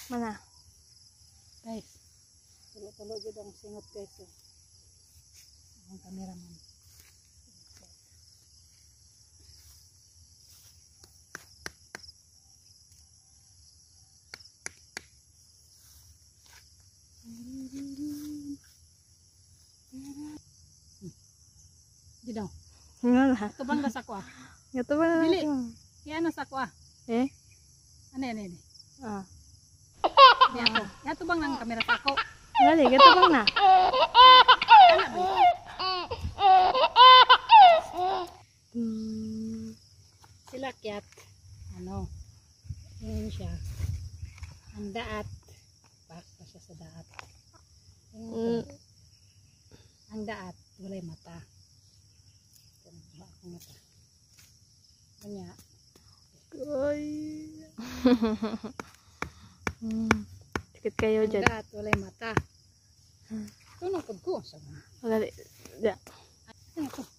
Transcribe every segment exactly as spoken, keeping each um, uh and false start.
Mana? Guys, tulo-tulo jud ang singot guys. Oh. Ang cameraman. Di daw. Nga na. Ito bang nasa ko ah? Ito ba na Dili. natin? Kaya nasa ko ah. Eh? Ano yan yan? Ah. Kaya to. Kaya to bang nang kamera sa ako? Dali, ito bang na? Ano ba? Hmm. Sila kyat. Ano? Yan siya. Ang daat. Pak pa siya sa daat. Mm. Ang daat. Walay mata. Ito akong mata. Kanya. Ay. Hmm. Sakit kayo Ang dyan. daat. Walay mata. Ito nangkod ko. Sabi. Dali. Dali. Ano ko?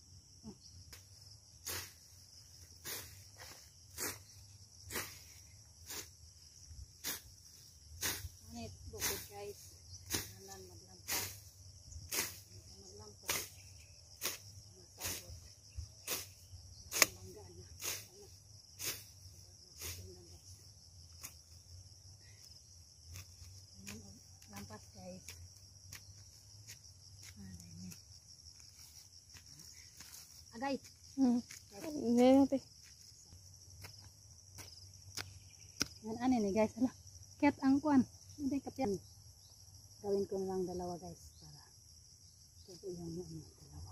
Anit, bukod guys. Nanan, maglampas. Maglampas. Masabot. Mangga na. Ano? Lampas guys. Agay. Hmm. Hindi natin. Yan ano ni guys. Hala. Cat ang kuan. Hindi kapyan. Gawin ko na lang dalawa guys. Para tubo yung ano, dalawa.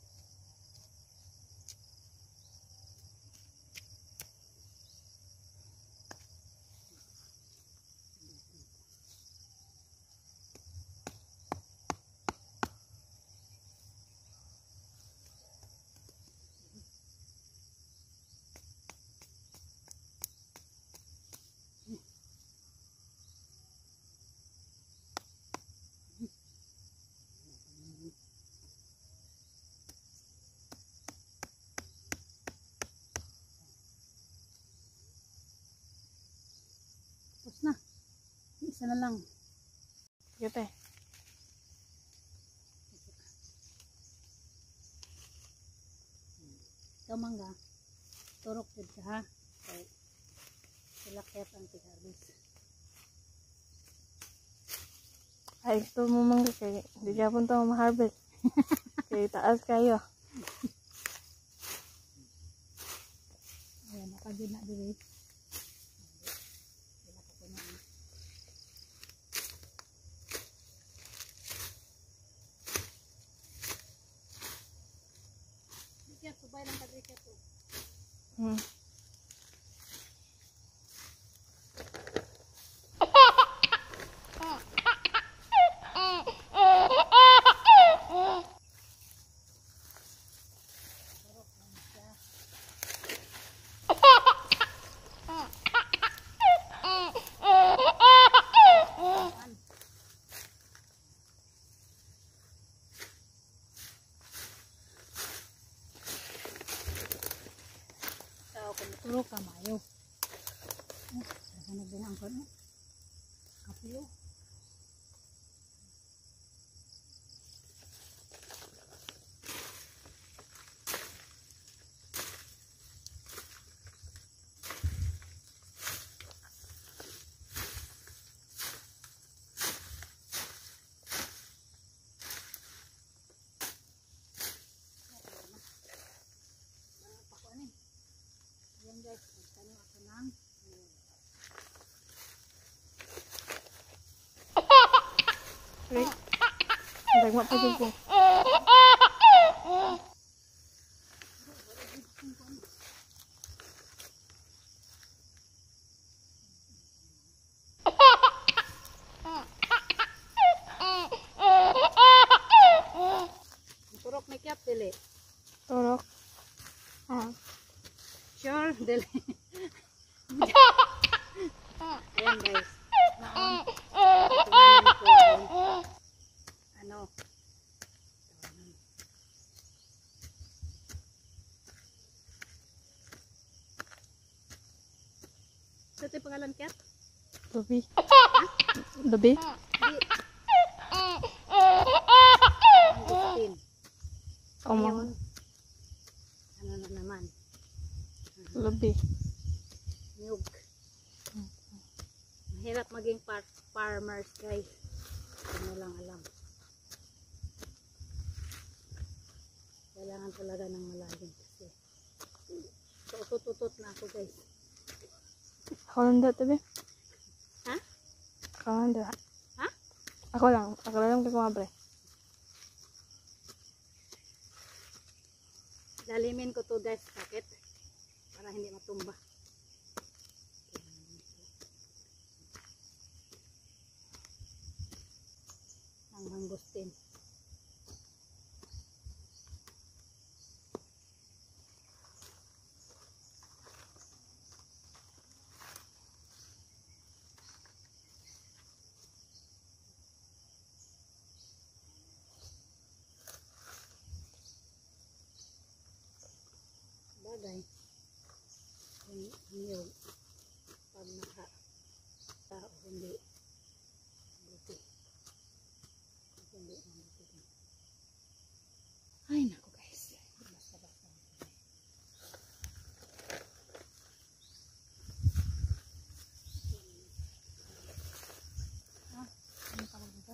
Tapos na. Isa na lang. Gete. Ikaw mangga. Turok din ka ha. Okay. Sila cat ang tigarbis. Ay, gusto mo mangga kay hindi ka punta mo ma-harvest. Kay taas kayo. Ayan, nakagin na diri. Sila ko na. Cat, subay lang kadri cat to. Hmm. Turok ka mayo. Oh, sana din ang kano. Kapio. Ayan guys, magtanong ako ng Wait. Dagma pa dyan po. turok may kyap dili. Turok. Ah. Sure, dili. Ayan guys. Naon. Tumanin ko ang ano. Sa ito pangalan kyat? Tubi. Ha? Lubi? Mangustin. O mga Ngayon, ano na naman? lubi. Niyog. Mahirap maging par farmers guys. Hindi mo lang alam. Kailangan talaga ng malalim kasi. So, tututot na ako guys. Ako lang daw, tabi. Ha? Ako lang daw. Ha? Ako lang. Ako lang kay kumabre. Lalimin ko to guys, sakit. Para hindi matumba. Ang mangustin. Bagay. Yung niyog. Pag naka tao, hindi. Buti. Hindi ang buti. Ay, naku guys. Basta basta. Ah, ano pala dito?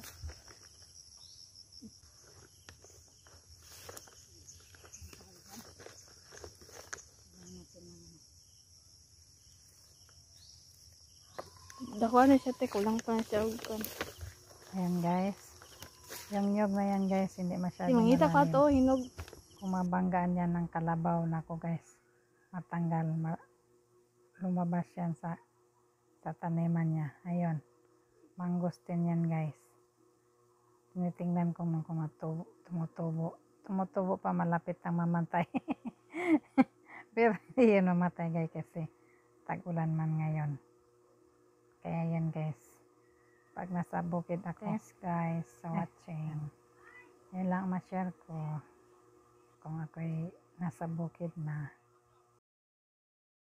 Dako na siya, te. Kulang pa na siya. Huwag Ayan guys. Yung nyog na yan guys, hindi masyado Di mangita ka malalim. to, hinog. Kung mabanggaan yan ng kalabaw na ko guys, matanggal, ma lumabas yan sa sa taniman niya. Ayun, mangustin yan guys. Tinitingnan ko nung kumatubo, tumutubo. Tumutubo pa, malapit ang mamatay. Pero hindi yun mamatay guys kasi tag-ulan man ngayon. Kaya yan guys. Pag nasa bukid ako. Thanks guys sa watching. Yan lang ma-share ko. Kung ako'y nasa bukid na.